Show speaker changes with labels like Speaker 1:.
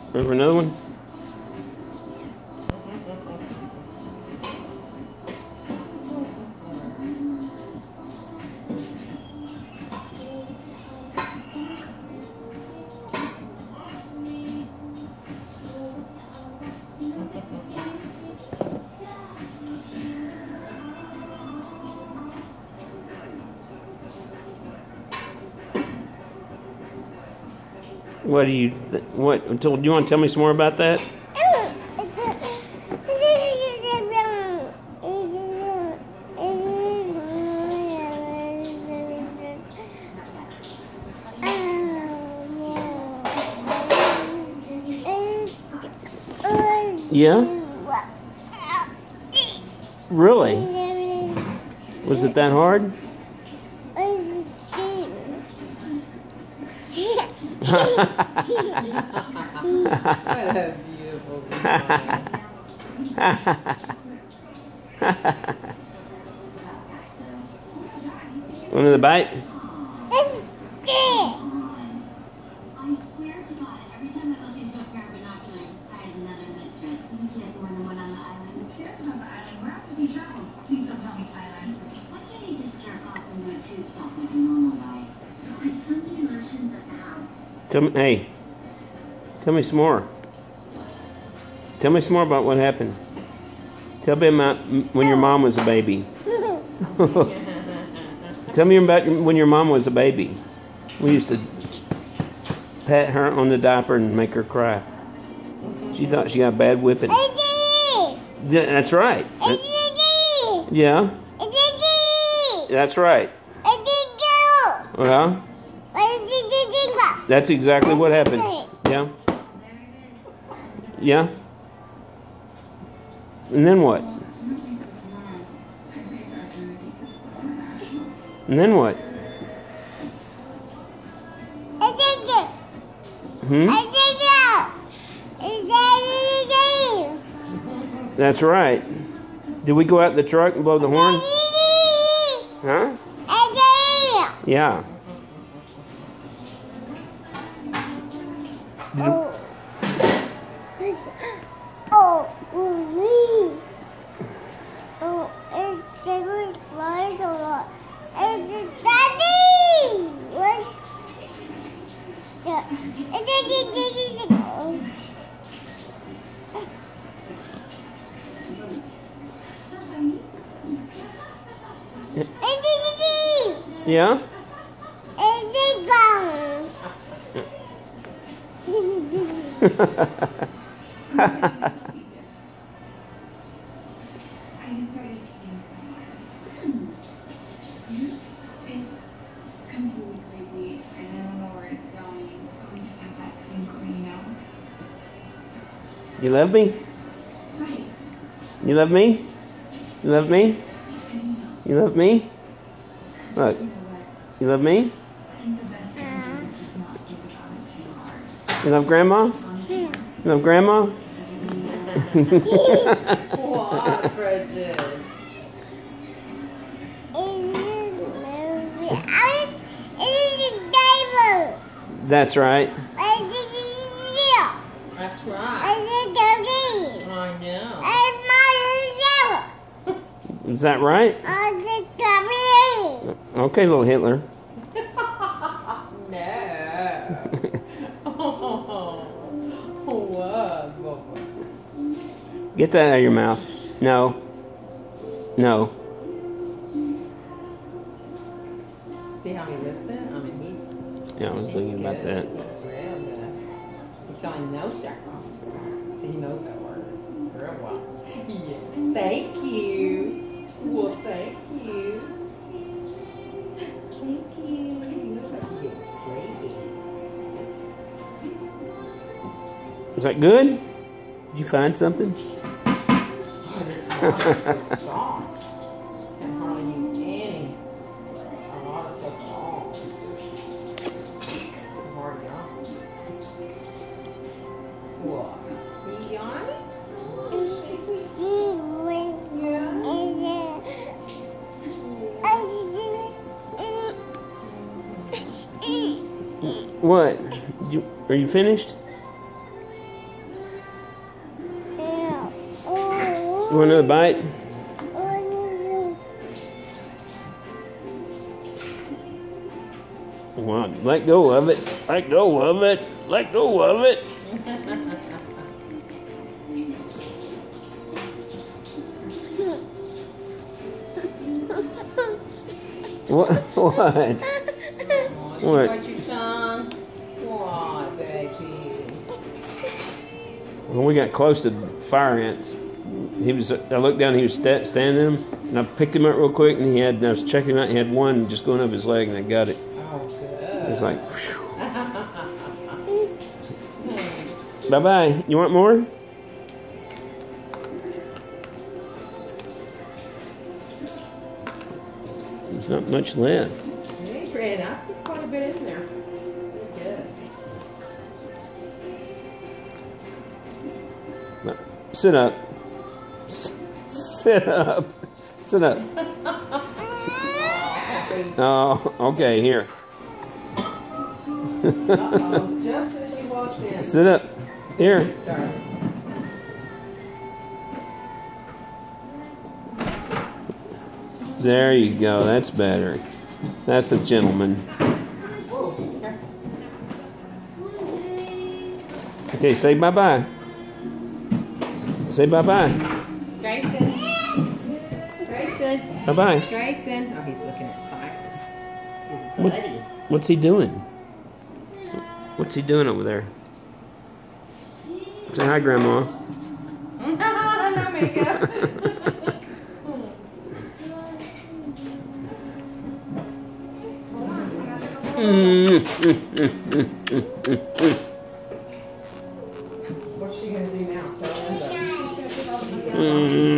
Speaker 1: Remember another one? What do you? What? Do you want to tell me some more about that? Yeah. Really? Was it that hard?
Speaker 2: What a beautiful design.
Speaker 1: One of the bites?
Speaker 3: It's great.
Speaker 4: I swear to God, every time I look into a pair of binoculars, this guy has another mistress. He has more than one on the island. He has on the island. Where else does he travel? Please don't tell me Thailand. Why can't he just jerk off and do it to himself like a normal guy? There's so many lotions at the house.
Speaker 1: Hey, tell me some more. Tell me some more about what happened. Tell me about when your mom was a baby. Tell me about when your mom was a baby. We used to pat her on the diaper and make her cry. She thought she got a bad whipping. That's right. Yeah. That's right. Well, that's exactly what happened. Yeah. Yeah. And then what? And then what? Hmm? That's right. Did we go out in the truck and blow the horn? Huh? Yeah. Yeah? You love me? You love me? You love me? You love me? Look. You love me? You love Grandma? You love Grandma?
Speaker 2: What, precious?
Speaker 1: That's right.
Speaker 2: That's right. I know.
Speaker 1: Is that right? Okay, little Hitler.
Speaker 2: No. What?
Speaker 1: Get that out of your mouth. No. No.
Speaker 2: See how he listens? I mean, he's...
Speaker 1: Yeah, I was thinking about that.
Speaker 2: He's real good. You tell him no, Shackle. See, he knows that word real well. Yeah. Thank you. Well, thank you. Thank you. You look like you get sleepy.
Speaker 1: Is that good? Did you find something?
Speaker 2: Oh, this is soft. Can hardly use any. A lot of stuff at all. It's just hard enough. What? You yawning?
Speaker 1: What? Are you finished? You want another bite? Well, let go of it. Let go of it. Let go of it. What? What? What?
Speaker 2: Bite your tongue. Why, baby?
Speaker 1: When we got close to fire ants, he was. I looked down. He was standing them, and I picked him up real quick. And he had. I was checking him out. And he had one just going up his leg, and I got it.
Speaker 2: Oh, good.
Speaker 1: It was like. Bye bye. You want more? There's not much left.
Speaker 2: You ain't ready. I put quite a bit in there. Good.
Speaker 1: Sit up. Sit up. Sit up. Oh, okay, here.
Speaker 2: Uh-oh, just as you walked in.
Speaker 1: Sit up. Here.
Speaker 2: Sorry.
Speaker 1: There you go. That's better. That's a gentleman. Okay, say bye-bye. Say bye-bye.
Speaker 2: Grayson. Grayson.
Speaker 1: Bye-bye.
Speaker 2: Grayson. Oh, he's looking at Cyrus. It's his buddy.
Speaker 1: What's he doing? What's he doing over there? Say hi, Grandma.
Speaker 2: No makeup. What's she gonna do now? Tell Linda.